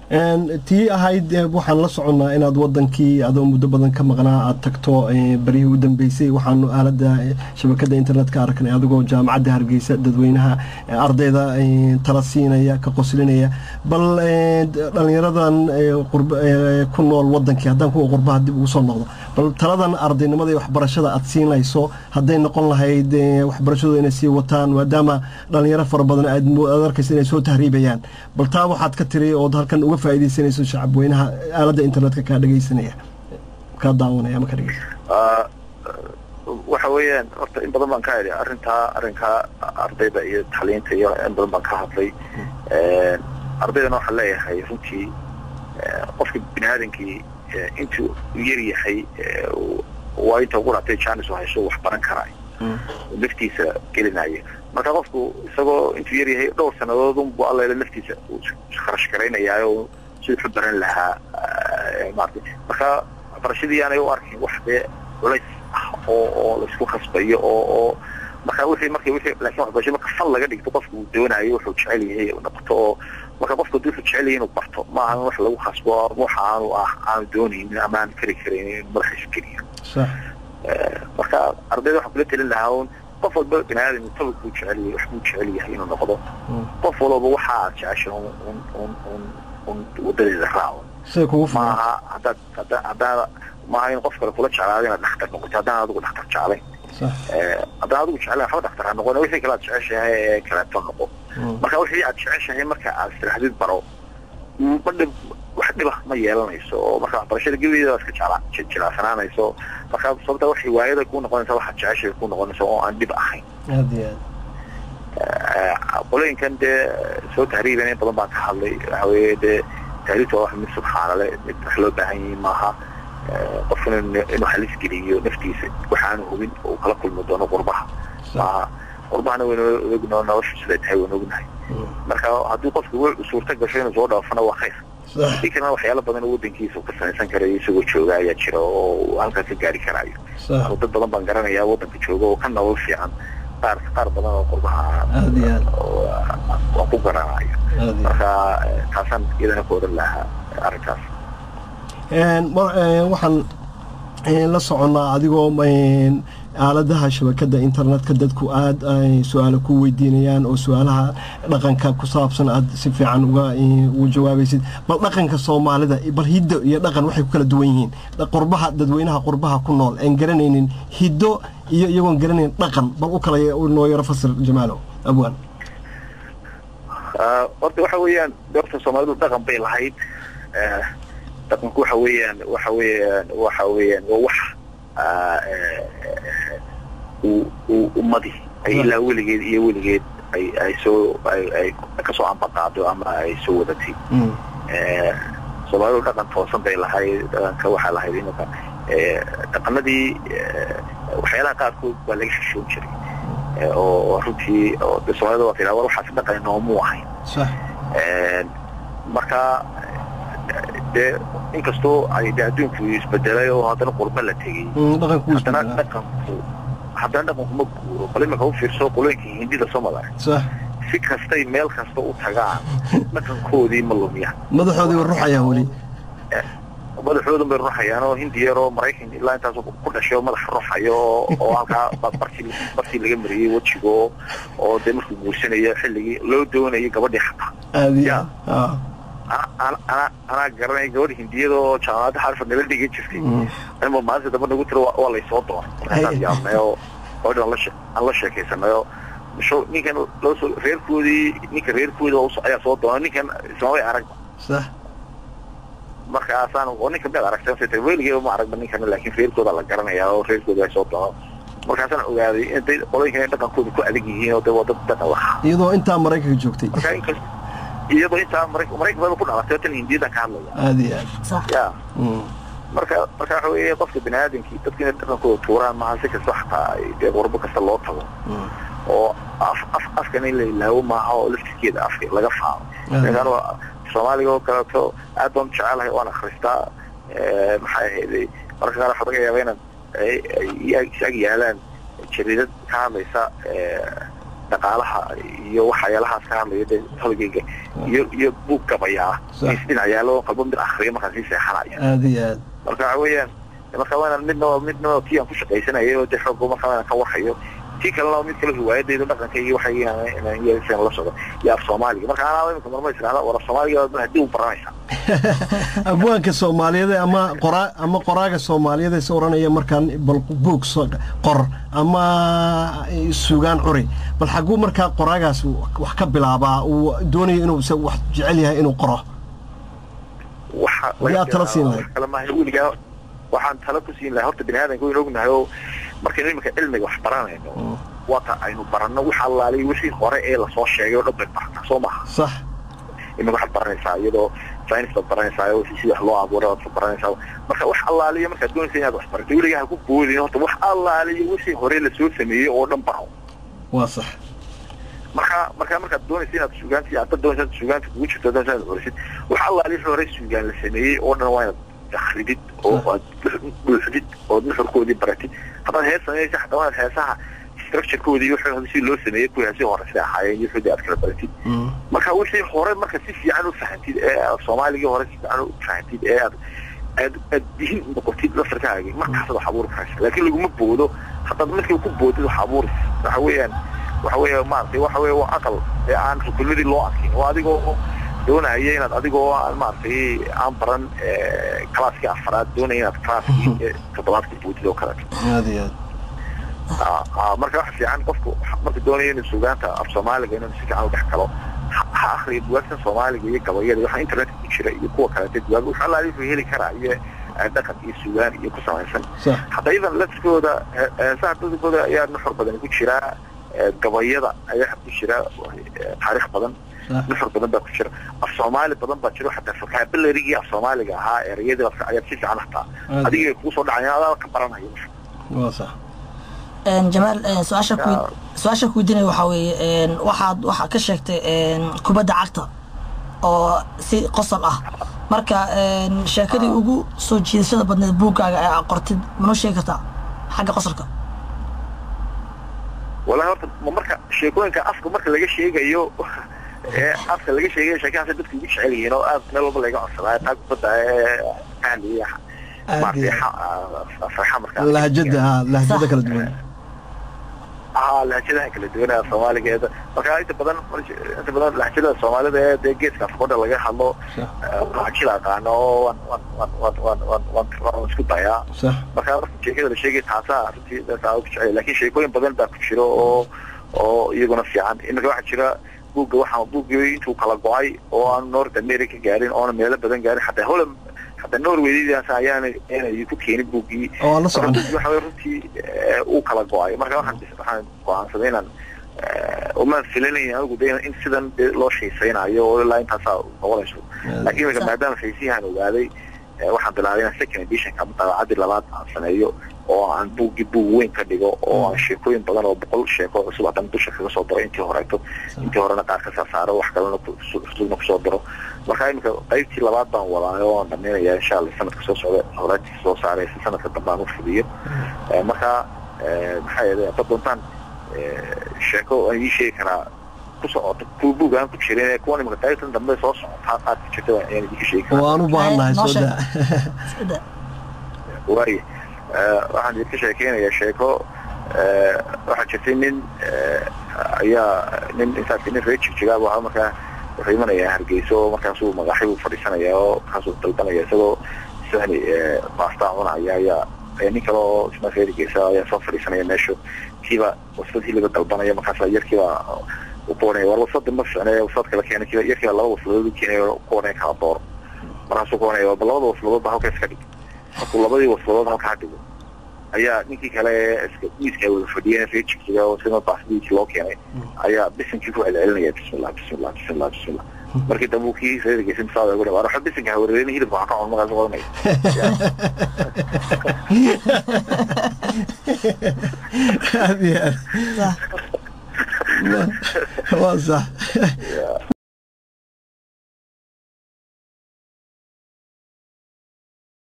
tii ahayd waxaan la soconnaa inaad wadankii adoo muddo badan ka maqnaa aad tagto barihii u dambeysay waxaanu aaladda shabakadda internetka aragnay adigoo jaamacadda Hargeysa dadweynaha ardayda tala siinaya ka qoslinaya bal dhalinyaradan ku nool wadankii haddaan kuwa qurbaha dib ugu soo noqdo bal taladan ardaynimada iyo waxbarashada aad siinayso hadday noqon lahayd waxbarashadu inay sii wataan maadaama dhalinyaro fara badan aad arkaysa inay soo tahriibayaan bal taa waxaad ka tiri oo halkan uga faa'iideysanayso shacab weynaha aaladda internetka ka dhageysanaya ka daawanaya ma ka dhageysanaya waxa weeyaan horta in badan baan ka helay arrinka ardayda iyo tacliinta iyo in badan baan ka hadlay ardaydana waxaa leeyahay runtii qofka biniaadankii intuu yar yahay waa inta ugu ratay jaanis oo hayso wax baran karaa naftiisa gelinaya marka qofku isagoo intuu yar yahay dhowr sanadood unbu alla naftiisa kharash garaynayaa oo sidii u baran lahaa marka barashadii aanay u arkin wax culays oo la isku khasbayo oo marka wixii laakiin waxbarasho marka fal laga dhigto qofku doonayo wuxuu jecel yahay inuu noqoto oo marka qofku wuxuu jecel yahay inuu barto ma aha wax lagu khasbo waxa aanu doonaynin ama aan kari karin madaxiisa keliya صح marka ardayda waxa kula talin lahaa qof walba binaadam intuu jecel yahay wax uu jecel yahay inuu noqdo qof walba waxa aad jeceshahay wadada raawo sida kugu maaha hadda maaha in qof kale kula jeclaado inaad dhakhtar noqoto haddaan adigu dhakhtar jeclayn صح haddaan adigu jeclayn waxba dhakhtar ha noqon wixii kale aad jeceshahay kaleeto noqo marka wixii aad jeceshahay marka aad istiraxdid baro wax dhiba ma yeelanayso oo marka waxbarashada gabeeda iska jeclaasanaanayso marka sababta wax hiwaayada ku noqonaysa waxa jeceshahay ku noqonaysa oo aan dhib ahayn qolooyinkan dee soo tahriibeen in badan baan ka hadlay waxa weeye dee tahriibta wax mid subxaanale mid wax loo baahan yahay maaha qofna inuu halis geliyo naftiisa waxaanu hubin oo kala kulmi doono qurbaha maaha qurbahana waynu ognaa nolosha sida tahay waynu ognahay marka haddii qofku suurta gasho inuu soo dhaafana waa khayr لكن waxyaalo badan oo wadankiisa ka samaysan karay isagoo jooga ayaa jira oo halka ka gaari karayo dad badan baan garanayaa wadanka jooga oo ka nolol fiican qaar badan oo qurbaha oo ku garanayo marka taasan iyadana ku oran lahaa arrintaas waxaan la soconaa adigoo aaladaha shabakada internetka dadku aad ay su'aalo ku weydiinayaan oo su'aalaha dhaqanka ku saabsan aad si fiican uga jawaabaysid bal dhaqanka Soomaalida bal hiddo iyo dhaqan waxay ku kala duwan yihiin qurbaha dadweynaha qurbaha ku nool aan garanaynin hiddo iyo iyagoon garanayn dhaqan bal u kala noo yara fasir Jamaalo abwaan horta waxa weeyaan dadka Soomaalidu dhaqan bay lahayd dhaqanku waxa weeyaan wax ummadi ay ilaa weligeed ay ka soo ambaqaado ama ay soo wadatay Soomaalidu dhaqan toosan bay lahayd dhaqanka waxa lahayd inta dhaqanadii waxyaalaha qaarkood waa laga xishoon jiray oo runtii oo Soomaalidu waa ilaa waxaas dhaqan noomu ahayn صح marka inkastoo ay adduunku isbedelay oo haddana qurba la tegay haddana dhaqanku ma guuro bal imika u fiirso qolooyinka hindida Soomaaliya صح si kastay meel kasta u tagaan dhaqankoodii ma lumiya madaxoodii ruuxaya wali madaxoodu bay ruuxayaan oo Hindiya oo Mareykan ilaa intaas ku dhashay madax ruuxayo oo halka barti laga mariyay wajigo oo markuu guursanayo xilligii loo doonayo gabadhii xataa أنا قررني جوري هندية أو شغلات حرف نقول دقيقة شفتي أنا ما أزيد أبغى نقول ترى والله يصوتوا يا مايو أود الله شيء سمايو شو نيكن لو رير كودي نيك رير كودي أو أي صوتوا نيكن سوي عرق صح مركز أصلا ونيك بدأ عرق سنة تقول لي ما عرق مني كان لكن رير كود الله قررني يا أو رير كودي صوتوا مركز أصلا وهذه أنت قولي كان أنت كان كود أديكي هنا وده تتوه يدو أنت أمريكا جوكتي iyadoo inta Mareykan baa ku dhalatay tan Hindida ka hadlaya aadiya صح ya marka waxa weeye qofka bini'aadamkii dadkina dhaqankooda tuuraan ma si ka saxta ay qorbo kasta loo tago oo afkan ilaa ilaa ma aha oo laftigeeda afka laga faano dadana Soomaaliga oo kale to aad baan jecelahay waan akhristaa maxay ahayd marka qaar waxa laga yaabaa in ay yaalaan jariidad ka hadlaysa dhaqaalaha iyo waxyaalahaas ka hadlaya dee hawligayga iyo buug gabayaa isdhinac yaalo qalbo mid akhriya markaan sii seexanaya aad iyo aad marka waxa weeyaan marka waana midna tii aan ku shaqaysanayay oo dee xoog marka waan ka warhayo tii kalena mid kale riwaayadeedu dhaqanka iyo waxay inaan yeeshan la socdo iyo af Soomaaliga marka ana imika marmay israada war Soomaaliga hadii uu baranaysa abwaanka Soomaaliyeed ama qoraaga Soomaaliyeed ee oranaya markaan bal book qor ama suugaan curi bal xaguu marka qoraagaas wax ka bilaabaa uu doonayo inuu wax jecel yahay inuu qoro waxa laga tala siin lahayd kala ma wiliga waxaan tala ku siin lahaa horta bini'aadanku inuu ognahay oo markii imika cilmiga wax baranayno wata aynu baranno waxa allaali wixii hore ee la soo sheegay oo dhan baa soo maaha صح imika wax baranaysaa iyadoo science baranaysaa oo si wax loo abuuro oo baranaysaa marka wax allaali marka doonaysaa inaad wax barato wiliga ha ku boodin horta wax allaali wixii hore la soo sameeyay oo dhan baro waa sax marka doonaysaa inaad suugaantii aad doonaysaa suugaantii ugu jirto doonaysaa wax allaali hore suugaan la sameeyay oo dhan waa تخريجت أو بالحديد أو نحر كودي براتي طبعا هي سنة حتى واحد هساها structure كودي يحول هذا الشيء لو سنة يكون هذا هو رسالة حياة يحول أكثر براتي ما كان وش هوري ما كان في عنه فهمتي الصومالي هوري عنه فهمتي الدين بقولتي لا فرتاعي ما حصل حبور كاش لكن اللي قم بوده حتى مثل يكون بوده حبور وحويا ما أعرف وحويا وعقل عن كل ذي الله أكين وهذا doonaya inaad adigoo maartay aan baran klaaska afraad doonaya inaad klaaskii toddobaadka buudido kale marka wax fiican qofku marka doonaya inuu suugaanta af Soomaaliga inuu si fiican u dhex galo ha akhriyo buugta Soomaaliga iyo gabayada waxa internet ku jira iyo kuwa kale dadwaa waxa la heli karaa iyo dhaqan iyo suugaan iyo ku samaysan hatta idan laskooda saacadooda ayaa nuxur badan ku jira gabayada ayaa ku jira taariikh badan نحر بدن بكشر الصومالي بدن بكشر حتى فكابل رجع الصومالي ها رياضة عيال شيء عن حتى هذه كوسو دعينا هذا كبرنا هي صح جمال سؤال كويدين وحوي واحد كشكت كوبادة عقطة أو سي قصة مركا شاكري وجو سوتشي سيدا بدنا بوكا قرتي منو شيكتا حاجة قصرك ولا هو مركا شيكون كأفك مركا لقى شيء جيو afka laga sheegay shaqada dadku ugu jecel yihiin oo aad meel walba laga codsaday taag bada caaliya farxa marka lahjada kala duwan lahjada kala duwan Soomaaligeeda marka inta badan lahjada Soomaalida ee geeska Afrika laga hadlo waxaa aqaano waan isku dayaa marka sheekada sheegay taasa runtii dadka ugu jecel laakiin sheekooyin badan baa ku jira oo iyaguna fiican inta waxa jira buugga waxa buugga intuu kala go'ay oo aan North America gaarin oo meelo badan gaarin hatta Norway-da ayaan ku keenay buuggii oo la socon waxa runtii uu kala go'ay marka waxaan go'aansaday inaan uma filanay anigu in sidan loo sheesaynayo oo ilaa intaas noqonayso laakiin maadaama saysiyahan ogaaday waxaan bilaabay in second edition ka mutaacadi labaad aan sameeyo oo aan buug weyn ka dhigo oo aan sheekooyin badan oo 100 sheeko cusub aan dusha kaga soo daro intii horena qaar ka saaro wax kalena ku soo daro marka imika qaybtii labaad baan wadaayo oo dhameeyaa insha Allah sanadka soo socda horaadii soo saaray sanadka dambe aan u fuliyo marka maxay ahayd doontaan sheeko ay sheekana ku socoto buugaan ku jireen kuwan imika qaybtan dambe soo socota qaad ku jirta aan idin sheekay waan u baahanahay soo waaye waxaan idin sheekeynayaa sheeko waxaa jirtay nin ayaa insaanka reechi jigaa waxa markaa wuxuu imanayaa Hargeysa markaasuu magaxay u fadhiisanayaa oo kaasuu dalbanaya isagoo sahli pasta cunaya ayaa nin kale oo isna Hargeysa ayaa soo fadhiisanaya meesha kiiba wasfadii laga dalbanaya markaas yarkiiba u boonay war wasfad ma fiicnaa wasfad kala keenay kiiba yarkiiba laba wasfadood keenay oo koonay kala door markaasuu koonay labada wasfadood baa halka iska dhig markuu labadii wasfadood halka dhigo ayaa ninkii kale iska wada fadhiyay reechiga oo sida baasdii loo keenay ayaa bisinkii ku celcelinaya bismillah markii dabuukii reeriga simsaa ugu dhawaad waxa bisinka hawreeyay hilib waxa ka cun magaas qodanay waa صح